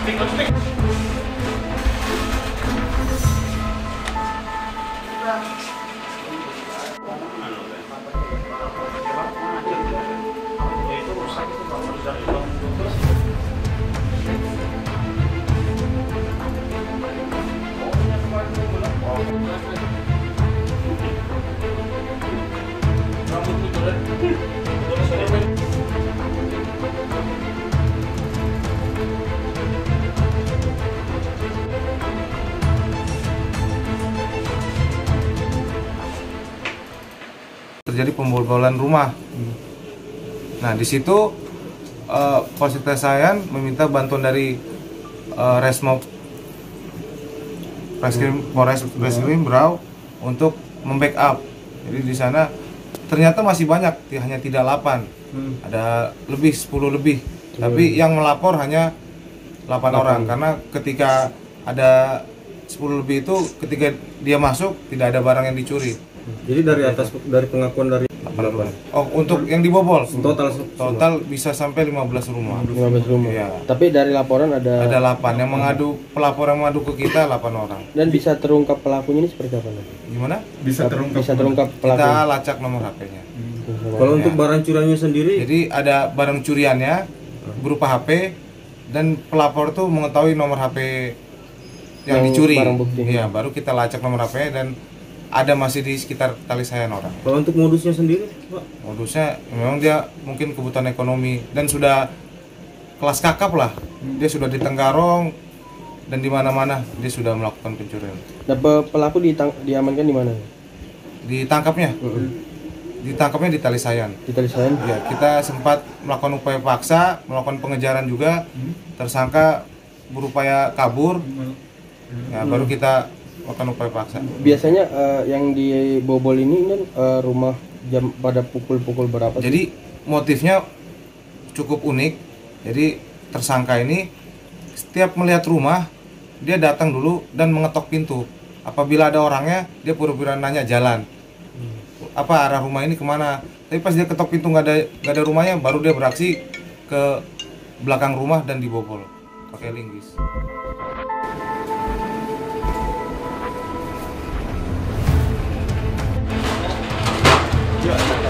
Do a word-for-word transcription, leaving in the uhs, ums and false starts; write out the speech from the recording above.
Terjadi pembobolan rumah. Nah, di situ uh, Polsek Sayan meminta bantuan dari uh, Resmob Reskrim Polres Reskrim Berau untuk membackup. Jadi di sana ternyata masih banyak, hanya tidak delapan, hmm. ada lebih sepuluh lebih. Hmm. Tapi yang melapor hanya delapan orang karena ketika ada sepuluh lebih itu ketika dia masuk tidak ada barang yang dicuri. Jadi dari atas dari pengakuan dari delapan. Oh, untuk yang dibobol total total bisa sampai lima belas rumah. lima belas rumah. Ya. Tapi dari laporan ada ada delapan yang mengadu, pelapor yang mengadu ke kita delapan orang. Dan bisa terungkap pelakunya ini seperti apa nanti? Gimana? Bisa terungkap. Bisa terungkap pelaku. Kita lacak nomor H P-nya. Hmm. Kalau ya. Untuk barang curiannya sendiri? Jadi ada barang curiannya berupa H P dan pelapor tuh mengetahui nomor H P yang, yang dicuri. Iya, baru kita lacak nomor H P dan ada masih di sekitar Tali Sayan orang. Kalau untuk modusnya sendiri, Pak? Modusnya memang dia mungkin kebutuhan ekonomi dan sudah kelas kakap lah. Dia sudah di Tenggarong dan di mana-mana dia sudah melakukan pencurian. Nah, pelaku ditang diamankan di mana? Ditangkapnya? Uh-huh. Ditangkapnya di Tali Sayan. Di Tali Sayan? Ya, kita sempat melakukan upaya paksa, melakukan pengejaran juga. Tersangka berupaya kabur. Ya, baru kita akan upaya paksa. Biasanya uh, yang dibobol ini kan uh, rumah jam pada pukul-pukul berapa? Jadi motifnya cukup unik. Jadi tersangka ini setiap melihat rumah dia datang dulu dan mengetok pintu. Apabila ada orangnya dia pura-pura nanya jalan. Apa arah rumah ini kemana? Tapi pas dia ketok pintu nggak ada nggak ada rumahnya, baru dia beraksi ke belakang rumah dan dibobol pakai linggis. Yeah.